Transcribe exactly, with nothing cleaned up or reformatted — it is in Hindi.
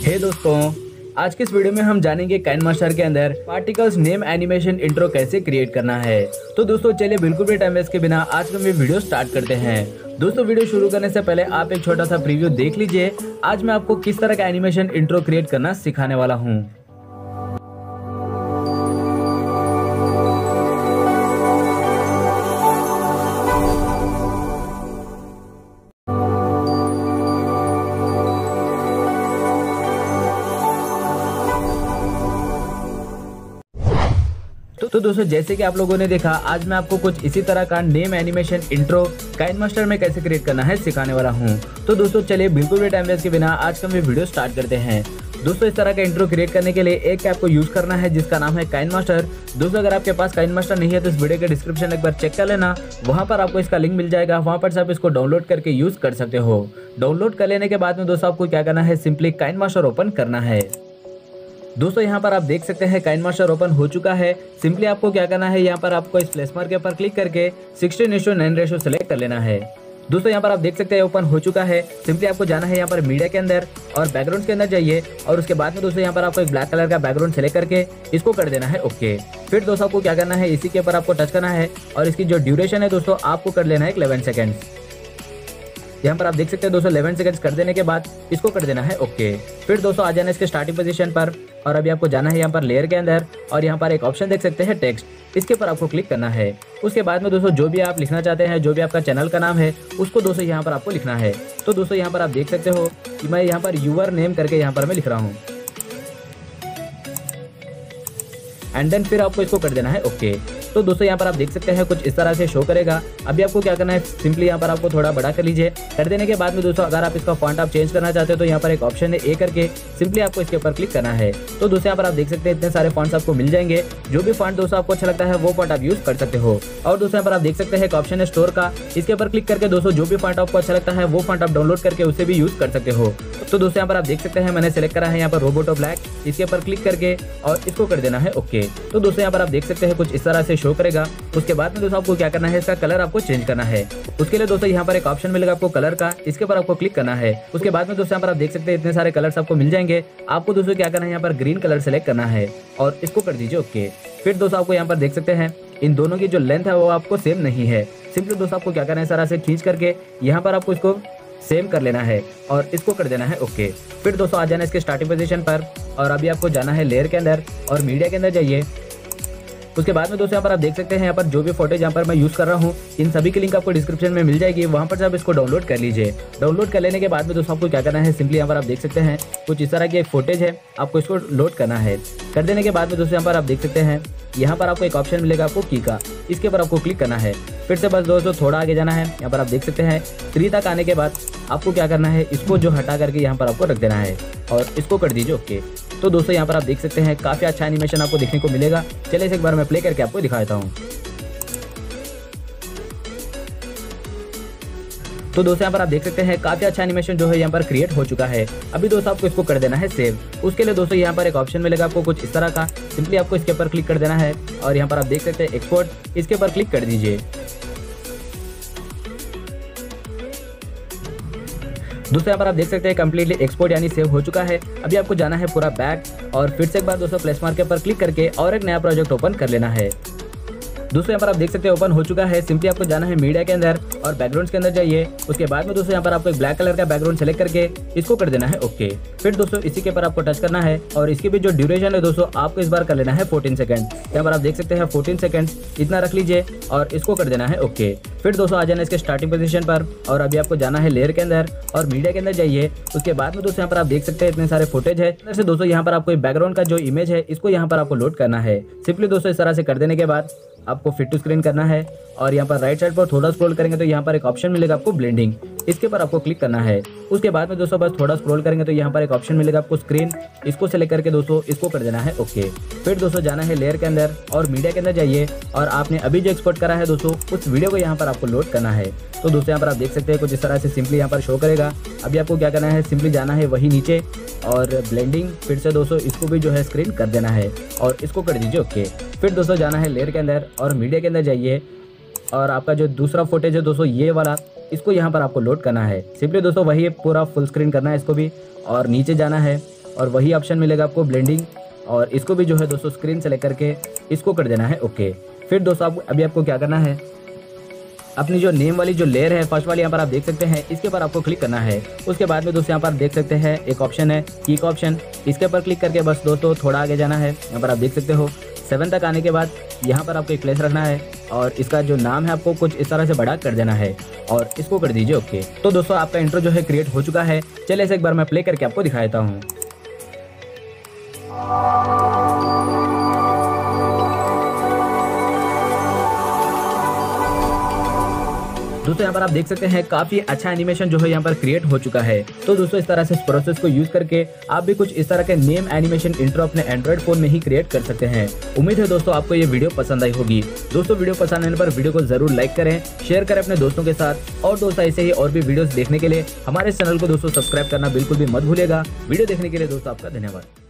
हे दोस्तों, आज के इस वीडियो में हम जानेंगे काइनमास्टर के अंदर पार्टिकल्स नेम एनिमेशन इंट्रो कैसे क्रिएट करना है। तो दोस्तों चलिए बिल्कुल भी टाइम वेस्ट के बिना आज का वीडियो स्टार्ट करते हैं। दोस्तों वीडियो शुरू करने से पहले आप एक छोटा सा प्रीव्यू देख लीजिए। आज मैं आपको किस तरह का एनिमेशन इंट्रो क्रिएट करना सिखाने वाला हूँ। तो दोस्तों जैसे कि आप लोगों ने देखा, आज मैं आपको कुछ इसी तरह का नेम एनिमेशन इंट्रो काइनमास्टर में कैसे क्रिएट करना है सिखाने वाला हूं। तो दोस्तों चलिए बिल्कुल भी टाइम वेस्ट के बिना आज का वीडियो स्टार्ट करते हैं। दोस्तों इस तरह का इंट्रो क्रिएट करने के लिए एक ऐप को यूज करना है जिसका नाम है काइनमास्टर। दोस्तों अगर आपके पास काइनमास्टर नहीं है तो इस वीडियो के डिस्क्रिप्शन एक बार चेक कर लेना, वहां पर आपको इसका लिंक मिल जाएगा। वहां पर से आप इसको डाउनलोड करके यूज कर सकते हो। डाउनलोड कर लेने के बाद में दोस्तों आपको क्या करना है, सिंपली काइनमास्टर ओपन करना है। दोस्तों यहाँ पर आप देख सकते हैं काइनमास्टर ओपन हो चुका है। सिंपली आपको क्या करना है, यहाँ पर आपको इस प्लस मार्क के ऊपर क्लिक करके सिक्सटीन इस टू नाइन रेशो सेलेक्ट कर लेना है। दोस्तों यहाँ पर आप देख सकते हैं ओपन हो चुका है। सिंपली आपको जाना है यहाँ पर मीडिया के अंदर और बैकग्राउंड के अंदर जाइए और उसके बाद में दोस्तों यहाँ पर आपको एक ब्लैक कलर का बैकग्राउंड सेलेक्ट करके इसको कर देना है ओके। फिर दोस्तों आपको क्या करना है, इसी के ऊपर आपको टच करना है और इसकी जो ड्यूरेशन है दोस्तों आपको कर लेना है इलेवन सेकेंड। यहाँ पर आप देख सकते हैं दोस्तों इलेवन सेकंड्स कर देने के बाद इसको कर देना है ओके। फिर दोस्तों आ जाना है इसके स्टार्टिंग पोजीशन पर और अभी आपको जाना है यहाँ पर लेयर के अंदर और यहाँ पर एक ऑप्शन देख सकते हैं टेक्स्ट, इसके ऊपर आपको क्लिक करना है। उसके बाद में दोस्तों जो भी आप लिखना चाहते हैं, जो भी आपका चैनल का नाम है, उसको दोस्तों यहाँ पर आपको लिखना है। तो दोस्तों यहाँ पर आप देख सकते हो कि मैं यहाँ पर यूअर नेम करके यहाँ पर मैं लिख रहा हूँ एंड देन फिर आपको इसको कर देना है ओके। तो दोस्तों यहाँ पर आप देख सकते हैं कुछ इस तरह से शो करेगा। अभी आपको क्या करना है, सिंपली यहाँ पर आपको थोड़ा बड़ा कर लीजिए। कर देने के बाद में दोस्तों अगर आप इसका फॉन्ट आप चेंज करना चाहते हो तो यहाँ पर एक ऑप्शन है ए करके, सिंपली आपको इसके ऊपर क्लिक करना है। तो दोस्तों यहाँ पर आप देख सकते हैं इतने सारे फॉन्ट्स आपको मिल जाएंगे। जो भी फॉन्ट दोस्तों आपको अच्छा लगता है वो फॉन्ट आप यूज कर सकते हो। और दोस्तों यहाँ पर आप देख सकते हैं एक ऑप्शन है स्टोर का, इसके ऊपर क्लिक करके दोस्तों जो भी फॉन्ट आपको अच्छा लगता है वो फॉन्ट आप डाउनलोड करके उसे भी यूज कर सकते हो। तो दोस्तों यहाँ पर आप देख सकते हैं मैंने सेलेक्ट करा है यहाँ पर रोबोटो ब्लैक, इसके ऊपर क्लिक करके और इसको कर देना है ओके। तो दोस्तों यहाँ पर आप देख सकते हैं कुछ इस तरह से शो करेगा। उसके बाद में दोस्तों आपको क्या करना है, इसका कलर आपको चेंज करना है। उसके लिए दोस्तों यहाँ पर एक ऑप्शन मिलेगा आपको कलर का, इसके ऊपर आपको क्लिक करना है। उसके बाद में दोस्तों यहाँ पर आप देख सकते हैं इतने सारे कलर्स आपको मिल जाएंगे। आपको दोस्तों क्या करना है, यहाँ पर ग्रीन कलर सेलेक्ट करना है और इसको कर दीजिए ओके। फिर दोस्तों आपको यहाँ पर देख सकते हैं इन दोनों की जो लेंथ है वो आपको सेम नहीं है। सिंपली दोस्तों आपको क्या करना है, सारा से खींच करके यहाँ पर आपको इसको सेम कर लेना है और इसको कर देना है ओके। फिर दोस्तों आ जाना इसके स्टार्टिंग पोजीशन पर और अभी आपको जाना है लेयर के अंदर और मीडिया के अंदर जाइए। उसके बाद में दोस्तों यहाँ पर आप देख सकते हैं यहाँ पर जो भी फोटोज यहाँ पर मैं यूज कर रहा हूँ, इन सभी की लिंक आपको डिस्क्रिप्शन में मिल जाएगी। वहाँ पर आप इसको डाउनलोड कर लीजिए। डाउनलोड कर लेने के बाद में दोस्तों आपको क्या करना है, सिंपली यहाँ पर आप देख सकते हैं कुछ इस तरह की एक फोटेज है, आपको इसको लोड करना है। कर देने के बाद में दोस्तों यहाँ पर आप देख सकते हैं यहाँ पर आपको एक ऑप्शन मिलेगा आपको की का, इसके ऊपर आपको क्लिक करना है। फिर से बस दोस्तों थोड़ा आगे जाना है। यहाँ पर आप देख सकते हैं थ्री तक आने के बाद आपको क्या करना है, इसको जो हटा करके यहाँ पर आपको रख देना है और इसको कर दीजिए ओके। तो दोस्तों यहाँ पर आप देख सकते हैं काफी अच्छा एनिमेशन आपको देखने को मिलेगा। चलिए इसे एक बार मैं प्ले करके आपको दिखा देता हूँ। तो दोस्तों यहाँ पर आप देख सकते हैं काफी अच्छा एनिमेशन जो है यहाँ पर क्रिएट हो चुका है। अभी दोस्तों आपको इसको कर देना है सेव। उसके लिए दोस्तों यहाँ पर एक ऑप्शन मिलेगा आपको कुछ इस तरह का, सिंपली आपको इसके ऊपर क्लिक कर देना है और यहाँ पर आप देख सकते हैं एक्सपोर्ट, इसके ऊपर क्लिक कर दीजिए। दोस्तों यहाँ पर आप देख सकते हैं कंप्लीटली एक्सपोर्ट यानी सेव हो चुका है। अभी आपको जाना है पूरा बैक और फिर से एक बार दोस्तों प्लस मार्क के ऊपर क्लिक करके और एक नया प्रोजेक्ट ओपन कर लेना है। दोस्तों यहाँ पर आप देख सकते हैं ओपन हो चुका है। सिंपली आपको जाना है मीडिया के अंदर और बैकग्राउंड्स के अंदर जाइए। उसके बाद में दोस्तों यहाँ पर आपको एक ब्लैक कलर का बैकग्राउंड सेलेक्ट करके इसको कर देना है ओके। फिर दोस्तों इसी के ऊपर आपको टच करना है और इसकी भी जो ड्यूरेशन है दोस्तों आपको इस बार कर लेना है फोर्टीन सेकंड। यहाँ पर आप देख सकते हैं फोर्टीन सेकंड इतना रख लीजिए और इसको कर देना है ओके। फिर दोस्तों आ जाना इसके स्टार्टिंग पोजीशन पर और अभी आपको जाना है लेयर के अंदर और मीडिया के अंदर जाइए। उसके बाद में दोस्तों यहाँ पर आप देख सकते हैं इतने सारे फुटेज है। इधर से दोस्तों यहाँ पर आपको बैकग्राउंड का जो इमेज है इसको यहाँ पर आपको लोड करना है। सिंपली दोस्तों इस तरह से कर देने के बाद आपको फिट टू स्क्रीन करना है और यहाँ पर राइट साइड पर थोड़ा स्क्रॉल करेंगे तो यहाँ पर एक ऑप्शन मिलेगा आपको ब्लेंडिंग, इसके ऊपर आपको क्लिक करना है। उसके बाद में दोस्तों बस थोड़ा स्क्रॉल करेंगे तो यहाँ पर एक ऑप्शन मिलेगा आपको स्क्रीन, इसको सेलेक्ट करके दोस्तों इसको कर देना है ओके। फिर दोस्तों जाना है लेयर के अंदर और मीडिया के अंदर जाइए और आपने अभी जो एक्सपोर्ट करा है दोस्तों उस वीडियो को यहाँ पर आपको लोड करना है। तो दोस्तों यहाँ पर आप देख सकते हैं कुछ इस तरह से सिंपली यहाँ पर शो करेगा। अभी आपको क्या करना है, सिंपली जाना है वही नीचे और ब्लेंडिंग, फिर से दोस्तों इसको भी जो है स्क्रीन कर देना है और इसको कर दीजिए ओके। फिर दोस्तों जाना है लेयर के अंदर और मीडिया के अंदर जाइए और आपका जो दूसरा फुटेज है दोस्तों ये वाला, इसको यहाँ पर आपको लोड करना है। सिंपली दोस्तों वही पूरा फुल स्क्रीन करना है इसको भी और नीचे जाना है और वही ऑप्शन मिलेगा आपको ब्लेंडिंग, और इसको भी जो है दोस्तों स्क्रीन से लेकर के इसको कर देना है ओके। फिर दोस्तों आप अभी आपको क्या करना है, अपनी जो नेम वाली जो लेयर है फर्स्ट वाली यहाँ पर आप देख सकते हैं, इसके ऊपर आपको क्लिक करना है। उसके बाद में दोस्तों यहाँ पर आप देख सकते हैं एक ऑप्शन है की का ऑप्शन, इसके ऊपर क्लिक करके बस दोस्तों थोड़ा आगे जाना है। यहाँ पर आप देख सकते हो सेवन तक आने के बाद यहाँ पर आपको एक प्लेस रखना है और इसका जो नाम है आपको कुछ इस तरह से बड़ा कर देना है और इसको कर दीजिए ओके। तो दोस्तों आपका इंट्रो जो है क्रिएट हो चुका है। चलिए इसे एक बार मैं प्ले करके आपको दिखा देता हूँ। दोस्तों यहाँ पर आप देख सकते हैं काफी अच्छा एनिमेशन जो है यहाँ पर क्रिएट हो चुका है। तो दोस्तों इस तरह से इस प्रोसेस को यूज करके आप भी कुछ इस तरह के नेम एनिमेशन इंट्रो अपने एंड्रॉइड फोन में ही क्रिएट कर सकते हैं। उम्मीद है दोस्तों आपको ये वीडियो पसंद आई होगी। दोस्तों वीडियो पसंद आने पर वीडियो को जरूर लाइक करें, शेयर करें अपने दोस्तों के साथ, और दोस्तों ऐसे ही और भी वीडियो देखने के लिए हमारे चैनल को दोस्तों सब्सक्राइब करना बिल्कुल भी मत भूलिएगा। वीडियो देखने के लिए दोस्तों आपका धन्यवाद।